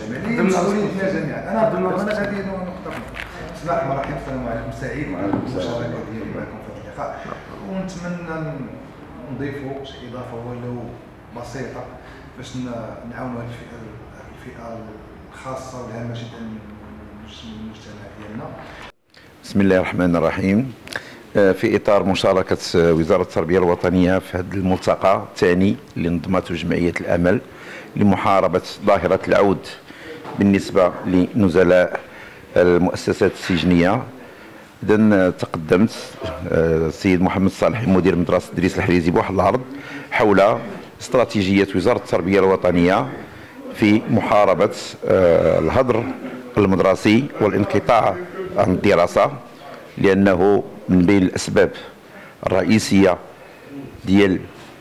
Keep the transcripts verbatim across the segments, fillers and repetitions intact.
المجتمع اللي مسؤوليتنا جميعا. انا انا غادي نقطه. بسم الله الرحمن الرحيم، السلام عليكم. سعيد بالمشاركه ديالي معكم في هذا اللقاء، ونتمنى نضيفوا شي اضافه ولو بسيطه باش نعاونوا هذه الفئه الفئه الخاصه والهامه جدا من المجتمع ديالنا. بسم الله الرحمن الرحيم. في اطار مشاركه وزاره التربيه الوطنيه في هذا الملتقى الثاني اللي نظمته جمعيه الامل لمحاربه ظاهره العود بالنسبه لنزلاء المؤسسات السجنيه، اذا تقدمت السيد محمد صالح مدير مدرسه ادريس الحريزي بواحد العرض حول استراتيجيه وزاره التربيه الوطنيه في محاربه الهدر المدرسي والانقطاع عن الدراسه، لانه من بين الاسباب الرئيسيه ديال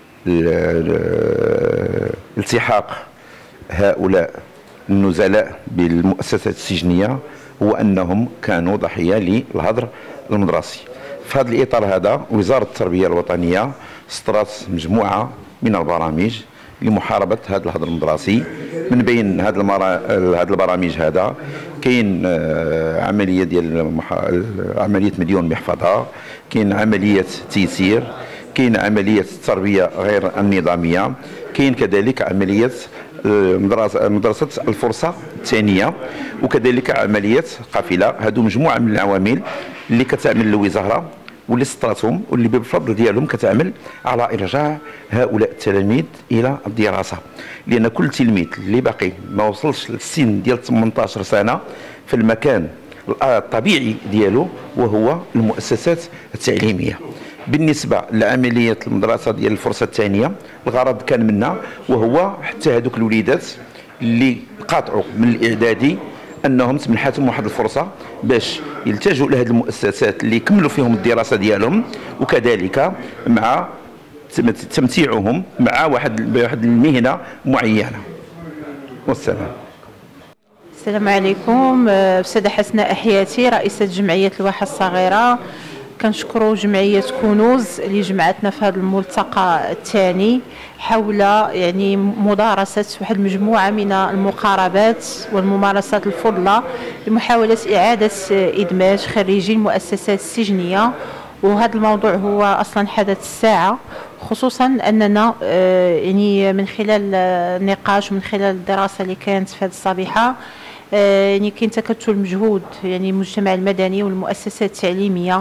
التحاق هؤلاء النزلاء بالمؤسسات السجنيه هو انهم كانوا ضحيه للهدر المدرسي. في هذا الاطار هذا وزاره التربيه الوطنيه صدرت مجموعه من البرامج لمحاربه هذا الهدر المدرسي. من بين هذه المرا... هذه البرامج هذا كاين عمليه ديال عمليه مليون محفظه، كاين عمليه تيسير، كاين عمليه التربيه غير النظاميه، كاين كذلك عمليه مدرسه مدرسه الفرصه الثانيه، وكذلك عمليه قافله. هذو مجموعه من العوامل اللي كتعمل الوزاره واللي سطرتهم واللي بالفضل ديالهم كتعمل على ارجاع هؤلاء التلاميذ الى الدراسه، لان كل تلميذ اللي باقي ما وصلش للسن ديال ثمانية عشر سنه في المكان الطبيعي ديالو وهو المؤسسات التعليميه. بالنسبه لعمليه المدرسه ديال الفرصه الثانيه، الغرض كان منها وهو حتى هذوك الوليدات اللي قاطعوا من الاعدادي انهم تمنحاتهم واحد الفرصه باش يلتجوا لهذه المؤسسات اللي يكملوا فيهم الدراسه ديالهم، وكذلك مع تمتيعهم مع واحد واحد المهنه معينه. والسلام. السلام عليكم. أستاذة حسناء أحياتي، رئيسة جمعية الواحة الصغيرة. كنشكروا جمعية كنوز اللي جمعتنا في هذا الملتقى الثاني حول يعني مدارسة واحد المجموعة من المقاربات والممارسات الفضلة لمحاولة إعادة إدماج خريجي المؤسسات السجنية. وهذا الموضوع هو أصلا حدث الساعة، خصوصا أننا يعني من خلال النقاش ومن خلال الدراسة اللي كانت في هذه الصبيحة يعني كاين تكتل مجهود يعني المجتمع المدني والمؤسسات التعليمية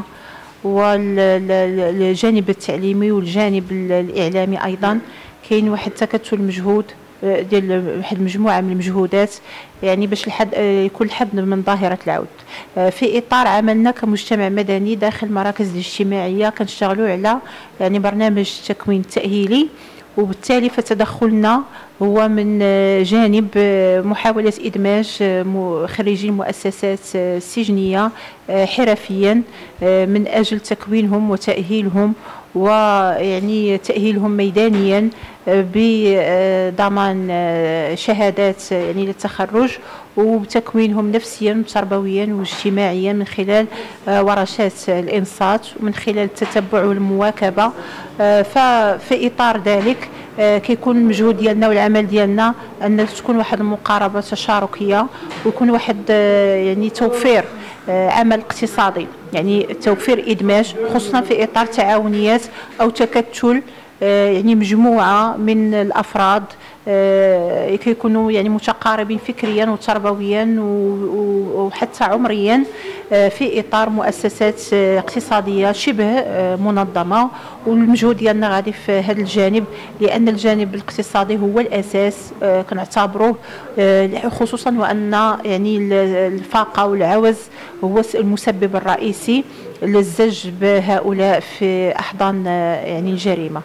والجانب التعليمي والجانب الإعلامي أيضا. كاين واحد تكتل مجهود ديال واحد المجموعة من المجهودات يعني باش الحد يكون الحد من ظاهرة العود. في إطار عملنا كمجتمع مدني داخل المراكز الاجتماعية كنشتغلوا على يعني برنامج التكوين التأهيلي، وبالتالي فتدخلنا هو من جانب محاولة إدماج خريجي المؤسسات السجنية حرفيا من أجل تكوينهم وتأهيلهم ويعني تأهيلهم ميدانيا بضمان شهادات يعني للتخرج، وتكوينهم نفسيا وتربويا واجتماعيا من خلال ورشات الإنصات ومن خلال التتبع والمواكبة. ففي إطار ذلك كيكون المجهود ديالنا والعمل ديالنا أن تكون واحد المقاربة تشاركية ويكون واحد يعني توفير عمل اقتصادي، يعني توفير إدماج خصوصا في إطار تعاونيات أو تكتل يعني مجموعة من الأفراد كيكونوا يعني متقاربين فكريا وتربويا وحتى عمريا في إطار مؤسسات اقتصادية شبه منظمة. والمجهود ديالنا غادي في هذا الجانب، لأن الجانب الاقتصادي هو الأساس كنعتبروه، خصوصا وأن يعني الفاقة والعوز هو المسبب الرئيسي للزج بهؤلاء في أحضان يعني الجريمة.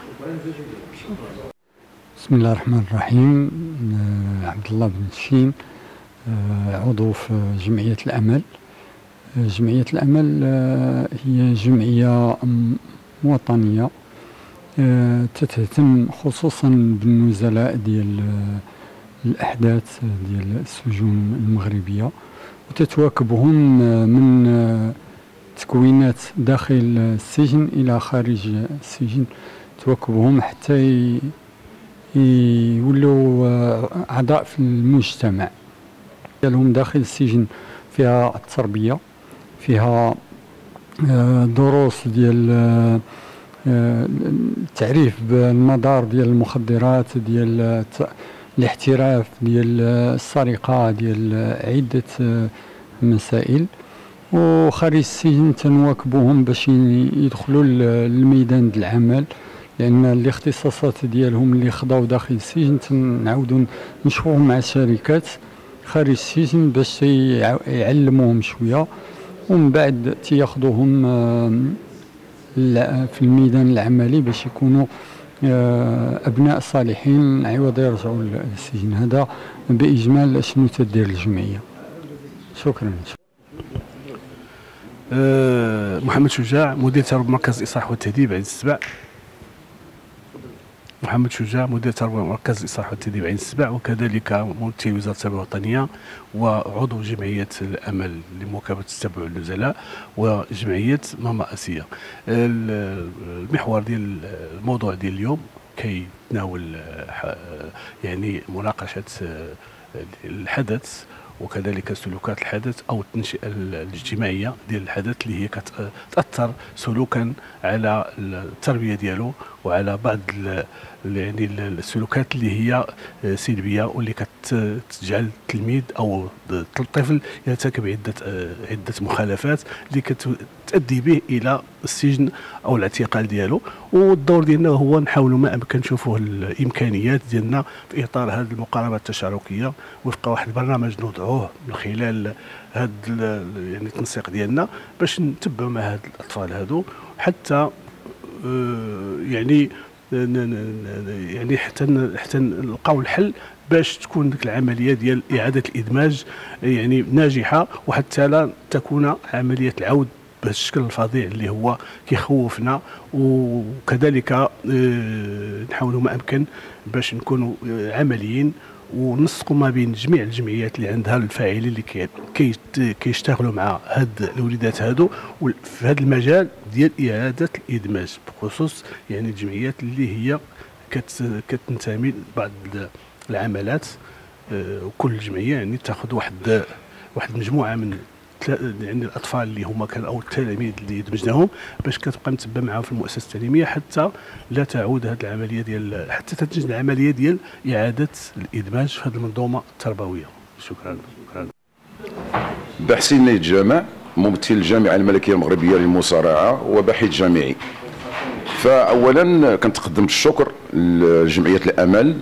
بسم الله الرحمن الرحيم. عبد الله بن شين، عضو في جمعية الأمل. جمعية الأمل هي جمعية وطنية تتهتم خصوصا بالنزلاء ديال الأحداث ديال السجون المغربية، وتتواكبهم من تكوينات داخل السجن إلى خارج السجن، تواكبهم حتى يولوا أعضاء في المجتمع. ديالهم داخل السجن فيها التربيه، فيها دروس ديال التعريف بالمضار ديال المخدرات، ديال الاحتراف، ديال السرقه، ديال عده مسائل. وخارج السجن تنواكبوهم باش يدخلوا للميدان ديال العمل، لان الاختصاصات ديالهم اللي خضاو داخل السجن تنعاودوا نشوفوهم مع الشركات خارج السجن باش يعلموهم شويه، ومن بعد تياخذوهم في الميدان العملي باش يكونوا ابناء صالحين عوض يرجعوا للسجن. هذا باجمال شنو تدير الجمعيه. شكرا. أه محمد شجاع، مدير تربيه مركز الاصلاح والتهذيب عين السبع. محمد شجاع، مدير تربيه مركز الاصلاح والتهذيب عين السبع، وكذلك ممثل وزاره التربيه الوطنيه وعضو جمعيه الامل لمواكبه التتبع النزلاء وجمعيه ماما اسيا. المحور ديال الموضوع ديال اليوم كيتناول يعني مناقشه الحدث وكذلك سلوكات الحدث او التنشئه الاجتماعيه ديال الحدث اللي هي كتاثر سلوكا على التربيه ديالو وعلى بعض يعني السلوكات اللي هي سلبيه واللي كتجعل التلميذ او الطفل يرتكب عده عده مخالفات اللي كتؤدي به الى السجن او الاعتقال ديالو. والدور ديالنا هو نحاولوا ما امكن نشوفوا الامكانيات ديالنا في اطار هذه المقاربه التشاركيه وفق واحد البرنامج نوضعوه من خلال هذا يعني التنسيق ديالنا باش نتبعوا مع هاد الاطفال هادو حتى يعني يعني حتى حتى نلقاو الحل باش تكون ديك العمليه ديال اعاده الادماج يعني ناجحه، وحتى لا تكون عمليه العود بهذا الشكل الفظيع اللي هو كيخوفنا. وكذلك نحاولوا ما امكن باش نكونوا عمليين ونسقوا ما بين جميع الجمعيات اللي عندها الفاعلين اللي كيشتغلوا مع هاد الوليدات هادو في هذا المجال ديال اعاده الادماج، بخصوص يعني الجمعيات اللي هي كتنتمي لبعض العملات. وكل جمعيه يعني تاخذ واحد واحد المجموعه من يعني الاطفال اللي هما كانوا او التلاميذ اللي دمجناهم باش كتبقى متبع معاهم في المؤسسه التعليميه حتى لا تعود هذه العمليه ديال حتى تنتج العمليه ديال اعاده الادماج في هذه المنظومه التربويه. شكرا. شكرا. بحسين نايت جامع، ممثل الجامعه الملكيه المغربيه للمصارعه وباحث جامعي. فاولا كنتقدم بالشكر لجمعيه الامل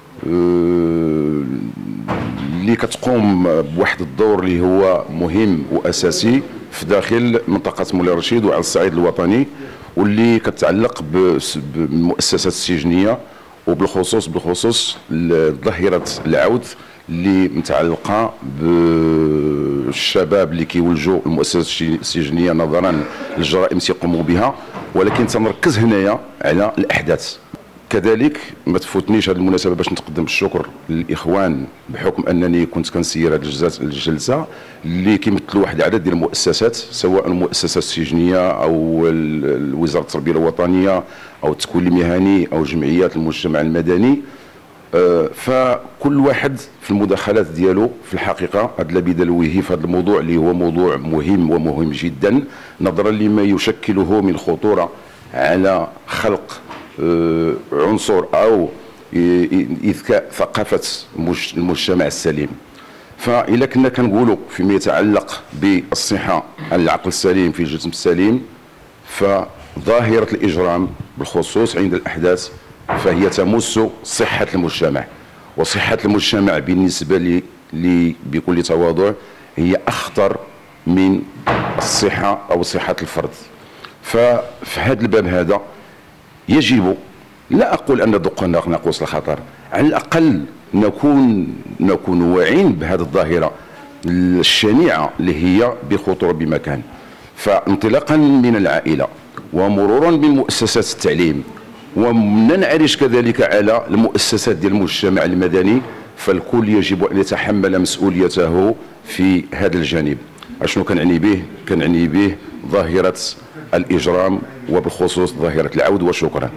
اللي كتقوم بواحد الدور اللي هو مهم واساسي في داخل منطقه مولاي رشيد وعلى الصعيد الوطني، واللي كتعلق بالمؤسسات السجنيه وبالخصوص بالخصوص ظاهره العود اللي متعلقه بالشباب اللي كيولجوا المؤسسات السجنيه نظرا للجرائم اللي يقوموا بها. ولكن تنركز هنايا على الاحداث. كذلك ما تفوتنيش هذه المناسبه باش نتقدم بالشكر للاخوان بحكم انني كنت كنسير هذه الجلسه اللي كيمثلوا واحد العدد ديال المؤسسات، سواء المؤسسات السجنيه او وزاره التربيه الوطنيه او التكوين المهني او جمعيات المجتمع المدني. فكل واحد في المداخلات ديالو في الحقيقه ادلى بدلوه في هذا الموضوع اللي هو موضوع مهم ومهم جدا نظرا لما يشكله من خطوره على خلق عنصر او اذكاء ثقافه المجتمع السليم. فإلا كنا كنقولوا فيما يتعلق بالصحه العقل السليم في الجسم السليم، فظاهره الاجرام بالخصوص عند الاحداث فهي تمس صحه المجتمع، وصحه المجتمع بالنسبه لي, لي بكل تواضع هي اخطر من الصحه او صحه الفرد. ففي هذا الباب هذا يجب، لا اقول ان دقنا ناقوس الخطر، على الاقل نكون نكون واعين بهذه الظاهره الشنيعه اللي هي بخطوره بمكان. فانطلاقا من العائله ومرورا بمؤسسات التعليم وننعرج كذلك على المؤسسات ديال المجتمع المدني، فالكل يجب ان يتحمل مسؤوليته في هذا الجانب. اشنو كنعني به؟ كنعني به ظاهره الاجرام وبالخصوص ظاهره العود. وشكرا.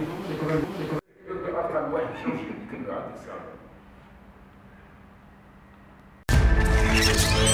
Thank you.